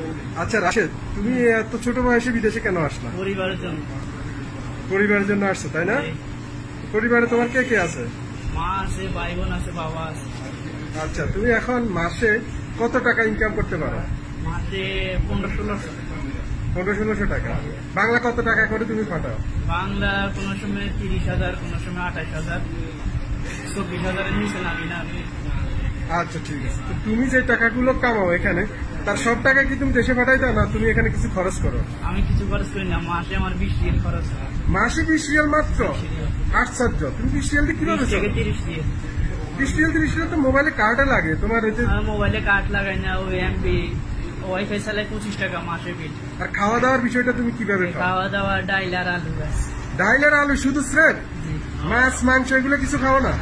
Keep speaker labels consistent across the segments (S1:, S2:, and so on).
S1: আচ্ছা রাশেদ, তুমি এত ছোট বয়সে বিদেশে কেন আসলা?
S2: পরিবারের জন্য।
S1: পরিবারের জন্য আসছো, তাই না? পরিবারে তোমার কে কে আছে?
S2: মা আছে, ভাই বোন আছে, বাবা আছে।
S1: আচ্ছা, তুমি এখন মাসে কত টাকা ইনকাম করতে পারো?
S2: মাসে 1500-1600।
S1: 1500-1600 টাকা। বাংলা কত টাকা করে তুমি পাঠাও?
S2: বাংলা কোনো সময় 30,000, কোনো সময় 28,000, 24,000-এর নিচে নামি না আমি।
S1: আচ্ছা ঠিক আছে। তো তুমি যে টাকাগুলো কামাও এখানে, তার সব টাকা কি তুমি দেশে পাঠাই দাও, না তুমি এখানে কিছু খরচ করো?
S2: আমি কিছু খরচ করি না, মাসে আমার 20 রিয়াল খরচ হয়।
S1: মাসে 20 রিয়াল মাত্র? আশ্চর্য! তুমি 20 রিয়াল দিয়ে কিভাবে
S2: 20 থেকে 30 রিয়াল।
S1: 20 রিয়াল তো মোবাইলে কার্ডে লাগে তোমার। ওই যে
S2: মোবাইলে কার্ড লাগাই না, ওই এমবি ওয়াইফাই চালাই 25 টাকা মাসে বিল।
S1: আর খাওয়া দাওয়ার বিষয়টা তুমি কিভাবে খাও?
S2: খাওয়া দাওয়া ডাইল আর আলু ব্যাস।
S1: ডাইল আর আলু শুধু স্রেফ?
S2: জি।
S1: মাছ মাংস এগুলো কিছু খাও না?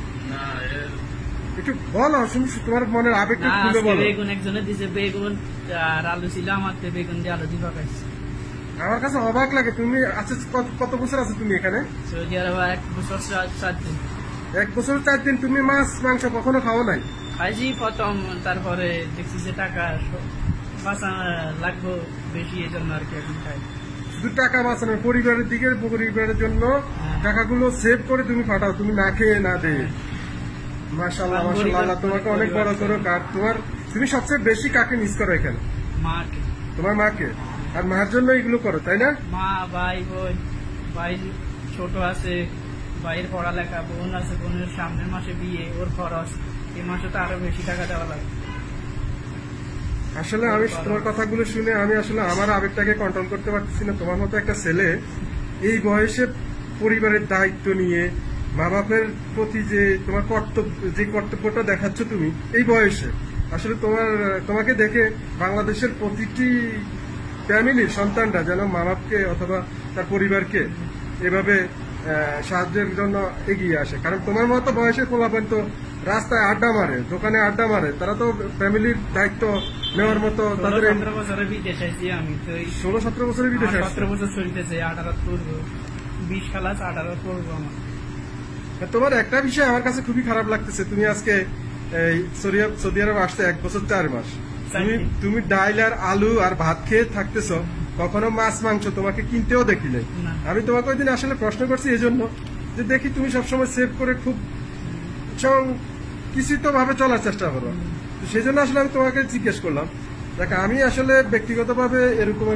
S1: একটু বলো, শুনি তোমার মনের আবেগটা
S2: না,
S1: খুলে
S2: আজকে
S1: বলো।
S2: বেগুন একজনে দিছে, বেগুন আর আলু ছিল আমার, তো বেগুন দিয়ে আলু দিয়ে পাকাইছে।
S1: আমার কাছে অবাক লাগে। তুমি আচ্ছা, কত বছর আছে তুমি এখানে?
S2: সৌদি আরবে 1 বছর 4 দিন।
S1: 1 বছর 4 দিন তুমি মাছ মাংস কখনো খাও নাই?
S2: খাইছি প্রথম, তারপরে দেখছি যে টাকা বাঁচানো লাগবো বেশি, এই জন্য আর কি এখন খাই।
S1: শুধু টাকা বাঁচানো, পরিবারের দিকে, পরিবারের জন্য
S2: হ্যাঁ।
S1: টাকাগুলো সেভ করে তুমি পাঠাও, তুমি না খেয়ে না দিয়ে। মাশাআল্লাহ মাশাআল্লাহ, আল্লাহ তোমাকে অনেক বড় করো। তুমি সবচেয়ে বেশি কাকে মিস করো এখানে?
S2: মাকে।
S1: তোমার মাকে। আর মার জন্য এগুলো করো, তাই না?
S2: মা, ভাই, বোন। ভাই ছোট আছে, ভাইয়ের পড়ালেখা, বোন আছে, বোনের সামনের মাসে বিয়ে, ওর খরচ। এই মাসে তো আরো বেশি টাকা দেওয়া লাগে।
S1: আসলে আমি তোমার কথাগুলো শুনে আমি আসলে আমার আবেগটাকে কন্ট্রোল করতে পারতেছি না। তোমার মতো একটা ছেলে এই বয়সে পরিবারের দায়িত্ব নিয়ে, মা বাপের প্রতি যে তোমার কর্তব্যটা দেখাচ্ছ তুমি এই বয়সে, আসলে তোমাকে দেখে বাংলাদেশের প্রতিটি ফ্যামিলির সন্তানরা যেন মা বাপকে অথবা তার পরিবারকে এভাবে সাহায্যের জন্য এগিয়ে আসে। কারণ তোমার মতো বয়সের পোলাপান তো রাস্তায় আড্ডা মারে, দোকানে আড্ডা মারে, তারা তো ফ্যামিলির দায়িত্ব নেওয়ার মতো তাদের।
S2: 17 বছরে বিদেশ আইছি আমি তো।
S1: 16-17 বছরের বিদেশে?
S2: 17 বছর চলতেছে, 18 করবো, 20 খালাস 18 করবো আমার।
S1: তোমার একটা বিষয় আমার কাছে খুবই খারাপ লাগতেছে। তুমি আজকে সৌদি আরব আসতে 1 বছর 4 মাস, তুমি ডাইল আর আলু আর ভাত খেয়ে থাকতেছ, কখনো মাছ মাংস তোমাকে কিনতেও দেখি নাই। আমি তোমাকে ওই দিন আসলে প্রশ্ন করছি এই জন্য যে দেখি তুমি সবসময় সেভ করে খুব কিছু তো ভাবে চলার চেষ্টা করো, সেই জন্য আসলে আমি তোমাকে জিজ্ঞেস করলাম। দেখ, আমি আসলে ব্যক্তিগতভাবে এরকম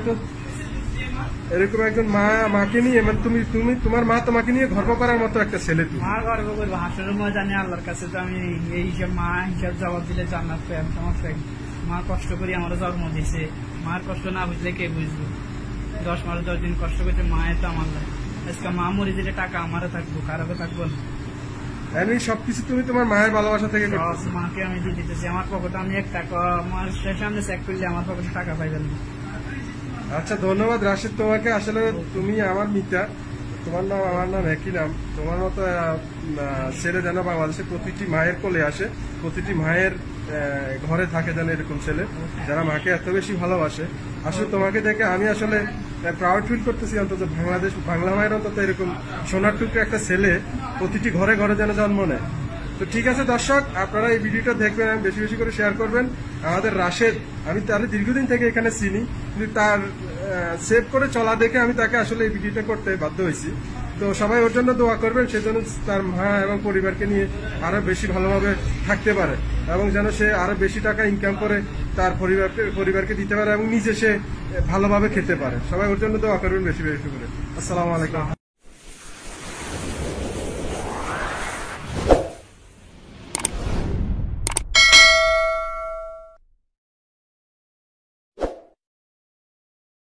S1: একজন মাকে নিয়ে, মানে তোমার মা তোমাকে নিয়ে গর্ব করার মতো একটা ছেলে। তুমি
S2: মা গর্ব করবো, হাসরের মা জানি আল্লাহর কাছে তো আমি এই হিসাব, মা হিসাব জবাব দিলে জান্নাত পাই আমি। সমস্যা কি? মা কষ্ট করে আমার জন্ম দিছে, মার কষ্ট না বুঝলে কে বুঝবো? 10 মাস 10 দিন কষ্ট করছে মায়ের, তো আমার লাগে। আজকে মা মরে দিলে টাকা আমারও থাকবো, কারো থাকবো না।
S1: আমি সবকিছু তুমি তোমার মায়ের ভালোবাসা থেকে করতেছো।
S2: মাকে আমি দিয়ে দিতেছি, আমার পকেটে আমি 1 টাকা, আমার সামনে চেক করলে আমার পকেটে টাকা পাইবেন না।
S1: আচ্ছা, ধন্যবাদ রাশেদ তোমাকে। আসলে তুমি আমার মিতা, তোমার নাম আমার নাম একই নাম। তোমার মতো ছেলে যেন বাংলাদেশে প্রতিটি মায়ের কোলে আসে, প্রতিটি মায়ের ঘরে থাকে যেন এরকম ছেলে যারা মাকে এত বেশি ভালোবাসে। আসলে তোমাকে দেখে আমি আসলে প্রাউড ফিল করতেছি, অন্তত বাংলা মায়ের অন্তত এরকম সোনার টুকরো একটা ছেলে প্রতিটি ঘরে ঘরে যেন জন্ম নেয়। তো ঠিক আছে দর্শক, আপনারা এই ভিডিওটা দেখবেন, বেশি বেশি করে শেয়ার করবেন। আমাদের রাশেদ, আমি তার দীর্ঘদিন থেকে এখানে চিনি, কিন্তু তার সেভ করে চলা দেখে আমি তাকে আসলে এই ভিডিওটা করতে বাধ্য হয়েছি। তো সবাই ওর জন্য দোয়া করবেন, সেজন্য তার মা এবং পরিবারকে নিয়ে আরো বেশি ভালোভাবে থাকতে পারে, এবং যেন সে আরো বেশি টাকা ইনকাম করে তার পরিবারকে দিতে পারে এবং নিজে সে ভালোভাবে খেতে পারে। সবাই ওর জন্য দোয়া করবেন বেশি বেশি করে। আসসালামু আলাইকুম।